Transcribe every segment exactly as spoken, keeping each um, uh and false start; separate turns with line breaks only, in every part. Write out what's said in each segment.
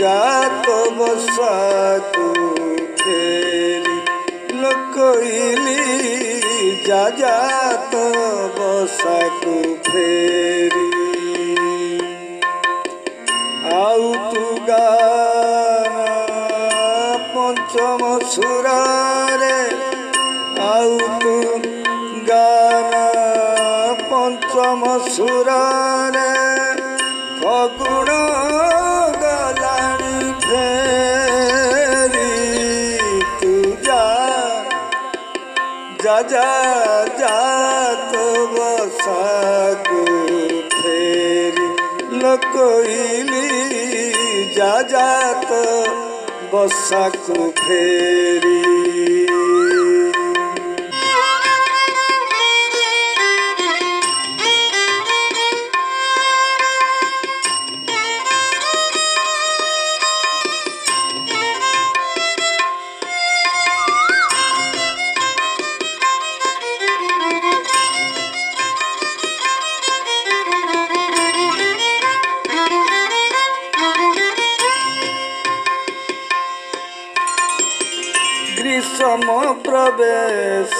जात बसाकू फेरी लोकइली जा जात बसाकू फेरी आउ तू गाना पंचम सुरारे आउ तू गाना पंचम सुरारे फगुण गलानी फेरी तू जा जा जा जा तो बसाकू फेरी लोकइली जा जा तो बसाकू फेरी ग्रीष्म प्रवेश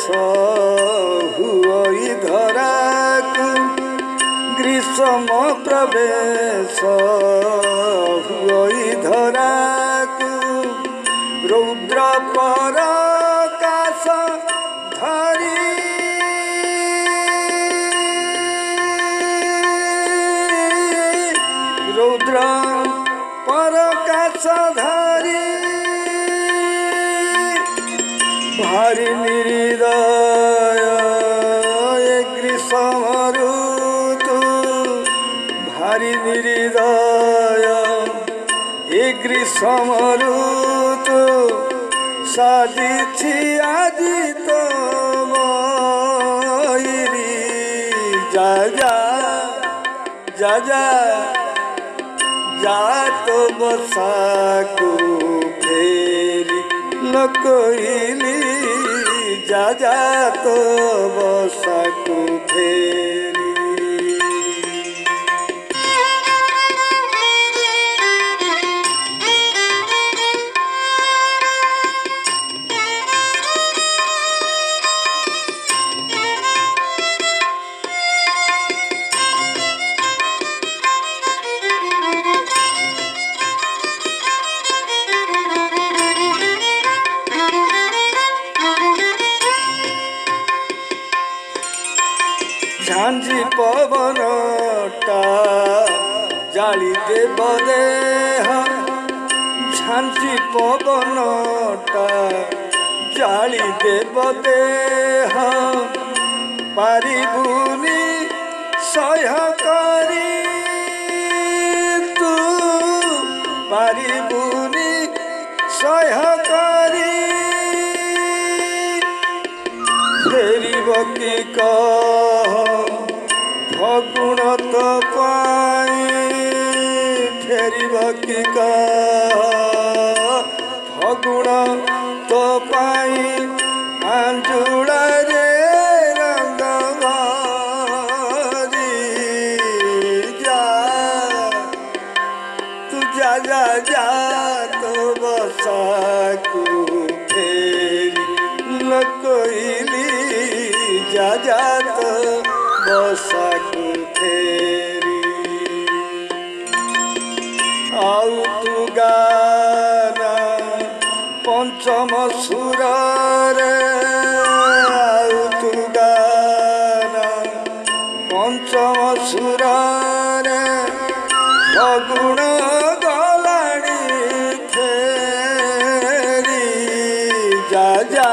हुई धराकू ग्रीष्म प्रवेश हुई धराकू रौद्र परकाश धरी रौद्र परकाश धरी भारी निर्दय ग्रीष्म ऋतु भारी निर्दय ग्रीष्म ऋतु साजिछि आदि तो मयूरी जा जा जा जा जा तो बसाकू फेरी लोकइली जा जा तो बसाकू फेरी झांझी पवनटा जाली देव देह झांझी पवनटा जाली देव देह पारिबुनी सह्य करी तू पारिबुनी सह्य करी फेरिब कि कह फगुण तो पाई फेरिब कि कह फगुण तो पाई आंजुड़ा रे रंग भरी जा तू जा जा जा तो बसाकू फेरी लोकइली जा जा तो बसाकू फेरी आउ तू गाना पंचम सुरारे आउ तू गाना पंचम सुरारे फगुण गलानी फेरी जा जा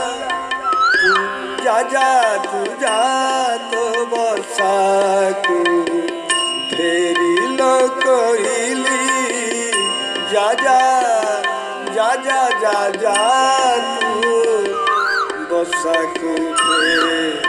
जा जा तू जा तो बसाकू फेरी लोकइली जा जा जा जा जा जा तू बसाकू फेरी।